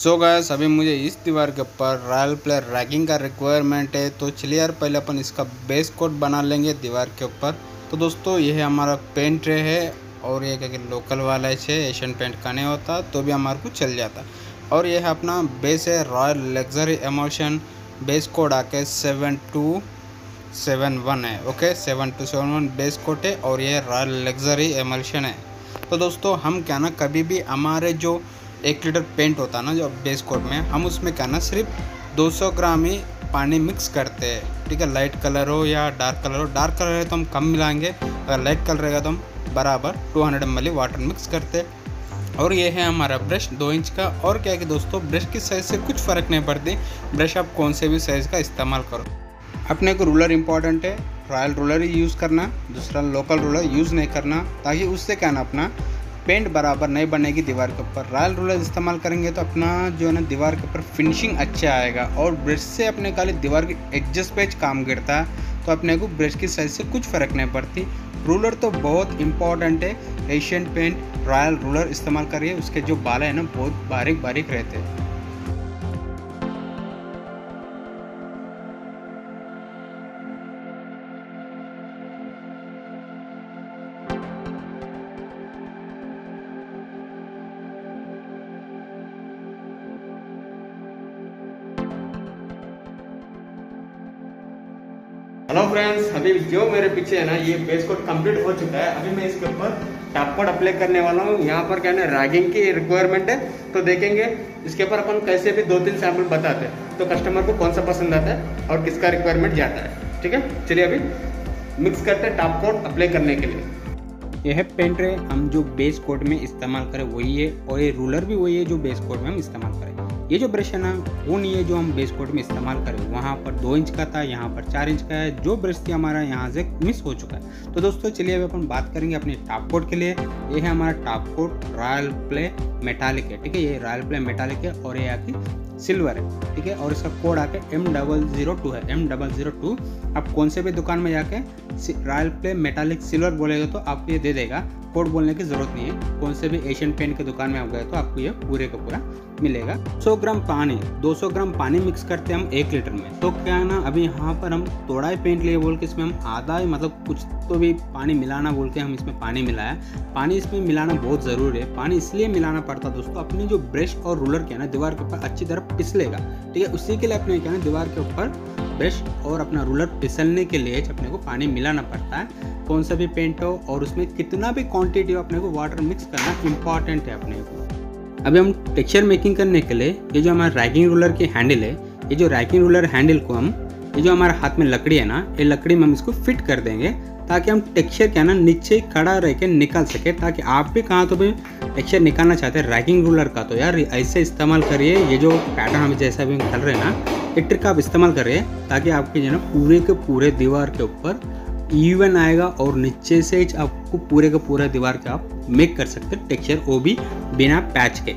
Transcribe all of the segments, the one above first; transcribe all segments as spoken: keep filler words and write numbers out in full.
So guys अभी मुझे इस दीवार के ऊपर रॉयल प्ले रैगिंग का रिक्वायरमेंट है। तो चलिए यार पहले अपन इसका बेस कोट बना लेंगे दीवार के ऊपर। तो दोस्तों ये है हमारा पेंट ट्रे है और ये क्या लोकल वाला है, एशियन पेंट का नहीं होता तो भी हमारे को चल जाता। और ये है अपना बेस है royale luxury emotion. Base coat आके सेवन टू सेवन वन है। Okay seven two seven one base coat है और ये रॉयल लग्जरी एमोशन है। तो दोस्तों हम क्या ना कभी भी हमारे जो एक लीटर पेंट होता है ना जो बेस कोट में, हम उसमें क्या ना सिर्फ दो सौ ग्राम ही पानी मिक्स करते हैं। ठीक है, लाइट कलर हो या डार्क कलर हो। डार्क कलर है तो हम कम मिलाएंगे, अगर लाइट कलर रहेगा तो हम बराबर दो सौ एम एल वाटर मिक्स करते हैं। और ये है हमारा ब्रश दो इंच का। और क्या है कि दोस्तों ब्रश की साइज़ से कुछ फ़र्क नहीं पड़ती, ब्रश आप कौन से भी साइज़ का इस्तेमाल करो। अपने को रूलर इंपॉर्टेंट है, रॉयल रूलर ही यूज़ करना, दूसरा लोकल रूलर यूज़ नहीं करना, ताकि उससे क्या ना अपना पेंट बराबर नहीं बनेगी दीवार के ऊपर। रॉयल रूलर इस्तेमाल करेंगे तो अपना जो है ना दीवार के ऊपर फिनिशिंग अच्छा आएगा। और ब्रश से अपने खाली दीवार की एडजस्ट पेज काम गिरता है तो अपने को ब्रश की साइज से कुछ फ़र्क नहीं पड़ती। रूलर तो बहुत इंपॉर्टेंट है। एशियन पेंट रॉयल रूलर इस्तेमाल करिए, उसके जो बाल है ना बहुत बारीक बारीक रहते हैं। हेलो फ्रेंड्स, अभी जो मेरे पीछे है ना ये बेस कोट कंप्लीट हो चुका है। अभी मैं इसके ऊपर टॉप कोट अप्लाई करने वाला हूँ। यहाँ पर क्या है ना रैगिंग की रिक्वायरमेंट है तो देखेंगे इसके ऊपर अपन कैसे भी दो तीन सैंपल बताते हैं तो कस्टमर को कौन सा पसंद आता है और किसका रिक्वायरमेंट जाता है। ठीक है, चलिए अभी मिक्स करते हैं टॉप कोट अप्लाई करने के लिए। यह है पेंट ट्रे, हम जो बेस कोट में इस्तेमाल करें वही है और ये रूलर भी वही है जो बेस कोट में हम इस्तेमाल करें। ये जो ब्रश है ना वो नहीं है जो हम बेस कोट में इस्तेमाल करें, वहाँ पर दो इंच का था, यहाँ पर चार इंच का है। जो ब्रश थी हमारा यहाँ से मिस हो चुका है। तो दोस्तों चलिए अभी अपन बात करेंगे अपने टॉप कोट के लिए। ये है हमारा top coat royale play metallic है। ठीक है, ये रॉयल प्ले मेटालिक है और ये आके सिल्वर है। ठीक है, और इसका कोड आके एम डबल जीरो टू है। एम डबल जीरो टू आप कौन से भी दुकान में जाके रॉयल प्ले मेटालिक सिल्वर बोलेगा तो आपको ये दे देगा। कोड बोलने की ज़रूरत नहीं है, कौन से भी एशियन पेंट की दुकान में आप गए तो आपको ये पूरे का पूरा मिलेगा। सौ ग्राम पानी, दो सौ ग्राम पानी मिक्स करते हैं हम एक लीटर में। तो क्या है ना अभी यहाँ पर हम थोड़ा ही पेंट लिए बोल के इसमें हम आधा ही मतलब कुछ तो भी पानी मिलाना बोल के हम इसमें पानी मिलाया। पानी इसमें मिलाना बहुत ज़रूरी है। पानी इसलिए मिलाना पड़ता दोस्तों, अपनी जो ब्रश और रूलर क्या है ना दीवार के ऊपर अच्छी तरह पिसलेगा। ठीक है, उसी के लिए अपने क्या है ना दीवार के ऊपर ब्रश और अपना रूलर फिसलने के लिए अपने को पानी मिलाना पड़ता है। कौन सा भी पेंट हो और उसमें कितना भी क्वांटिटी हो अपने को वाटर मिक्स करना इंपॉर्टेंट है अपने को। अभी हम टेक्सचर मेकिंग करने के लिए ये जो हमारा रैगिंग रूलर की हैंडल है, ये जो रैगिंग रूलर हैंडल को हम ये जो हमारा हाथ में लकड़ी है ना ये लकड़ी में हम इसको फिट कर देंगे ताकि हम टेक्सचर क्या ना नीचे खड़ा रह के निकाल सके। ताकि आप भी कहाँ तो भी टेक्सचर निकालना चाहते हैं रैगिंग रूलर का तो यार ऐसे इस्तेमाल करिए। ये जो पैटर्न हम जैसा भी कर रहे हैं ना ये ट्रिक आप इस्तेमाल करिए ताकि आपके जो ना पूरे के पूरे दीवार के ऊपर इवन आएगा और नीचे से आपको पूरे का पूरा दीवार के आप मेक कर सकते हैं टेक्सचर, वो भी बिना पैच के।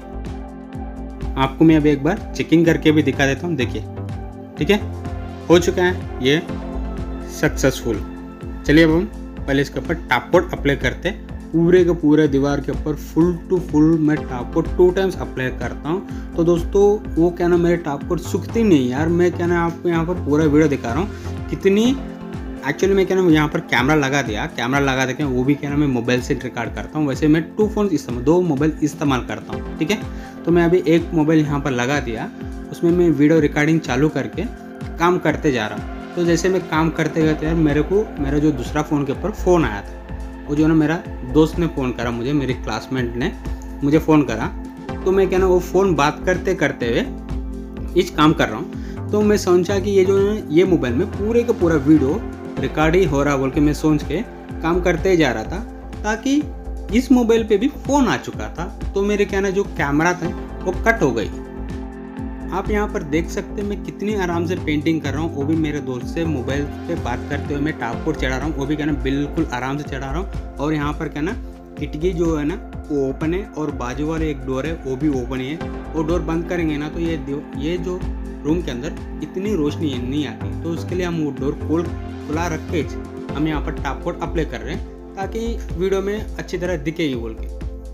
आपको मैं अभी एक बार चेकिंग करके भी दिखा देता हूँ। देखिए, ठीक है, हो चुका है ये सक्सेसफुल। चलिए अब हम पहले इसके ऊपर टॉप कोट अप्लाई करते हैं। पूरे के पूरे दीवार के ऊपर फुल टू फुल मैं top coat two times apply करता हूँ। तो दोस्तों वो क्या ना मेरे टॉप कोट सूखती नहीं यार। मैं क्या ना आपको यहाँ पर पूरा वीडियो दिखा रहा हूँ कितनी एक्चुअली मैं क्या ना यहाँ पर कैमरा लगा दिया, कैमरा लगा देके वो भी क्या ना मैं मोबाइल से रिकॉर्ड करता हूँ। वैसे मैं टू फोन इस्तेमाल दो मोबाइल इस्तेमाल करता हूँ। ठीक है, तो मैं अभी एक मोबाइल यहाँ पर लगा दिया, उसमें मैं वीडियो रिकॉर्डिंग चालू करके काम करते जा रहा हूँ। तो जैसे मैं काम करते करते यार मेरे को मेरा जो दूसरा फ़ोन के ऊपर फ़ोन आया था, वो जो ना मेरा दोस्त ने फ़ोन करा मुझे, मेरे क्लासमेट ने मुझे फ़ोन करा। तो मैं क्या ना वो फ़ोन बात करते करते हुए इस काम कर रहा हूँ। तो मैं सोचा कि ये जो है ये मोबाइल में पूरे का पूरा वीडियो रिकॉर्ड ही हो रहा बोल के मैं सोच के काम करते जा रहा था, ताकि इस मोबाइल पे भी फ़ोन आ चुका था। तो मेरे क्या ना जो कैमरा था वो कट हो गई। आप यहाँ पर देख सकते हैं मैं कितनी आराम से पेंटिंग कर रहा हूँ, वो भी मेरे दोस्त से मोबाइल पे बात करते हुए मैं टॉप कोट चढ़ा रहा हूँ। वो भी क्या ना बिल्कुल आराम से चढ़ा रहा हूँ। और यहाँ पर क्या ना खिड़की जो है ना वो ओपन है और बाजू वाले एक डोर है वो भी ओपन है। वो डोर बंद करेंगे ना तो ये ये जो रूम के अंदर इतनी रोशनी नहीं आती। तो उसके लिए हम वो डोर खोल खुला रख के हम यहाँ पर टॉप कोट अप्लाई कर रहे हैं ताकि वीडियो में अच्छी तरह दिखेगी बोल के।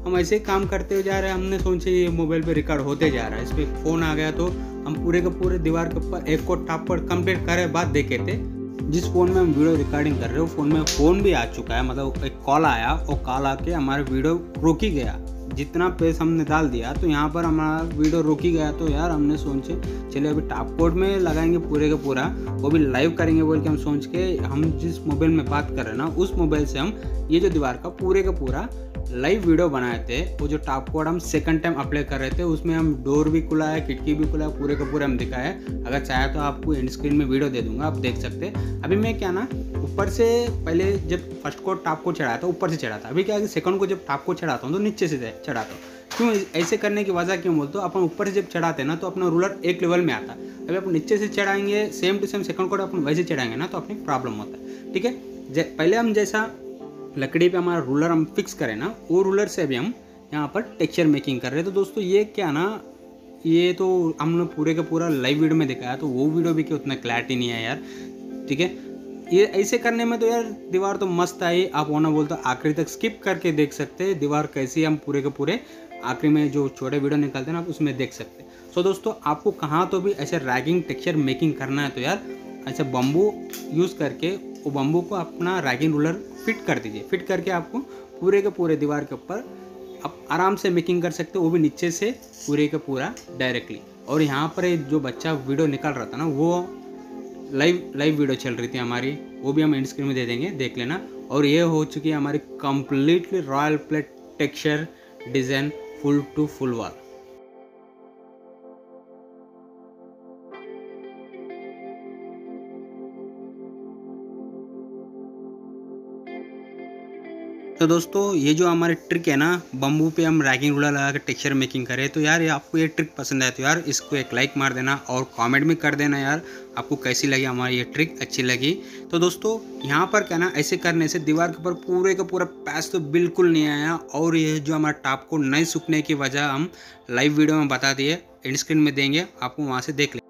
हम ऐसे ही काम करते हुए जा रहे हैं। हमने सोचे ये मोबाइल पे रिकॉर्ड होते जा रहा है, इस पर फ़ोन आ गया तो हम पूरे के पूरे दीवार के ऊपर एक को टाप पर कंप्लीट करे बाद देखे थे। जिस फ़ोन में हम वीडियो रिकॉर्डिंग कर रहे हो फ़ोन में फ़ोन भी आ चुका है, मतलब एक कॉल आया और कॉल आके हमारे वीडियो रोक ही गया। जितना पेस हमने डाल दिया तो यहाँ पर हमारा वीडियो रुक ही गया। तो यार हमने सोचे चलिए अभी टॉप कोड में लगाएंगे पूरे का पूरा, वो भी लाइव करेंगे बोल के हम सोच के हम जिस मोबाइल में बात कर रहे हैं ना उस मोबाइल से हम ये जो दीवार का पूरे का पूरा लाइव वीडियो बनाए थे। वो जो टॉप कोड हम सेकंड टाइम अप्लाई कर रहे थे उसमें हम डोर भी खुला है, खिड़की भी खुला है, पूरे का पूरे हम दिखाया है। अगर चाहे तो आपको एंड स्क्रीन में वीडियो दे दूंगा, आप देख सकते हैं। अभी मैं क्या ना ऊपर से पहले जब फर्स्ट को टॉप को चढ़ाया था ऊपर से चढ़ा था, अभी क्या है सेकंड को जब टॉप को चढ़ाता हूँ तो नीचे से चढ़ाता हूँ। क्यों ऐसे करने की वजह क्यों बोलते हो, अपन ऊपर से जब चढ़ाते हैं ना तो अपना रूलर एक लेवल में आता है। अभी अपन नीचे से चढ़ाएंगे same to same second coat अपन वैसे चढ़ाएंगे ना तो अपनी प्रॉब्लम होता है। ठीक है, पहले हम जैसा लकड़ी पे हमारा रूलर हम फिक्स करें ना वो रूलर से अभी हम यहाँ पर टेक्सचर मेकिंग कर रहे हैं। तो दोस्तों ये क्या ना, ये तो हमने पूरे का पूरा लाइव वीडियो में दिखाया तो वो वीडियो भी क्या उतना क्लैरिटी नहीं है यार। ठीक है, ये ऐसे करने में तो यार दीवार तो मस्त आई। आप वो ना बोलते आखिरी तक स्किप करके देख सकते हैं दीवार कैसी हम पूरे के पूरे आखिरी में जो छोटे वीडियो निकलते हैं ना आप उसमें देख सकते हैं। सो दोस्तों आपको कहाँ तो भी ऐसे रैगिंग टेक्सचर मेकिंग करना है तो यार ऐसे बम्बू यूज़ करके वो बम्बू को अपना रैगिंग रूलर फिट कर दीजिए। फिट करके आपको पूरे के पूरे दीवार के ऊपर आप आराम से मेकिंग कर सकते हो, वो भी नीचे से पूरे का पूरा डायरेक्टली। और यहाँ पर जो बच्चा वीडियो निकल रहा था ना वो लाइव लाइव वीडियो चल रही थी हमारी, वो भी हम एंड स्क्रीन में दे देंगे, देख लेना। और ये हो चुकी है हमारी completely royale play texture design full to full wall. तो दोस्तों ये जो हमारी ट्रिक है ना बम्बू पे हम रैगिंग रूलर लगा के टेक्सचर मेकिंग करें, तो यार ये आपको ये ट्रिक पसंद आए तो यार इसको एक लाइक मार देना और कमेंट भी कर देना यार आपको कैसी लगी हमारी ये ट्रिक, अच्छी लगी। तो दोस्तों यहाँ पर क्या ना ऐसे करने से दीवार के ऊपर पूरे का पूरा पैच तो बिल्कुल नहीं आया। और ये जो हमारा टॉप को नहीं सूखने की वजह हम लाइव वीडियो में बता दिए, एंड स्क्रीन में देंगे, आपको वहाँ से देख लें।